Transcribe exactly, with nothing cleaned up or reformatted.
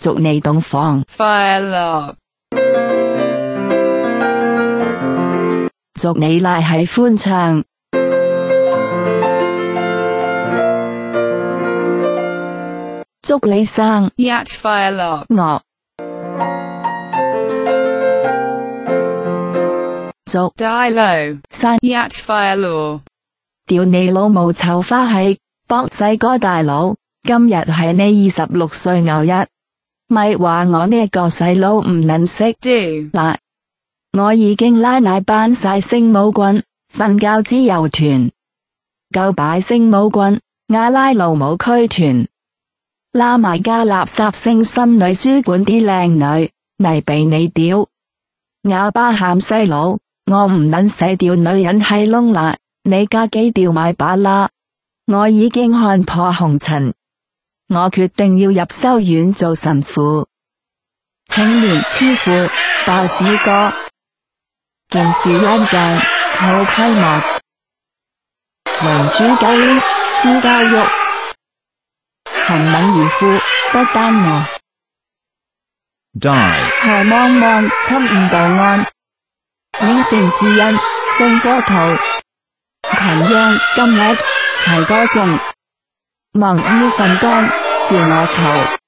祝你洞房快樂， 祝你拉喜歡暢，祝你生日快樂， 樂，祝大佬生日快樂， 屌你老母臭花閪，博仔哥大佬，今日係你二十六歲牛日，咪話我呢個細佬唔撚識 do 嗱，我已經拉奶班晒聖母軍，瞓覺自由團，夠擺聖母軍，亞拉路舞區團，拉埋家垃圾聖心女書館啲靚女嚟俾你屌，啞巴喊細佬，我唔撚使屌女人係窿啦，你家幾屌買把啦，我已經看破紅塵，我決定要入修院做神父，青年之父爆屎哥，件事一樣好規模，民主九年私教育，行敏如父不單我， die, 何望望侵誤道案，應承之恩聖歌圖，群央今日齊歌頌，望於神光照我嘈。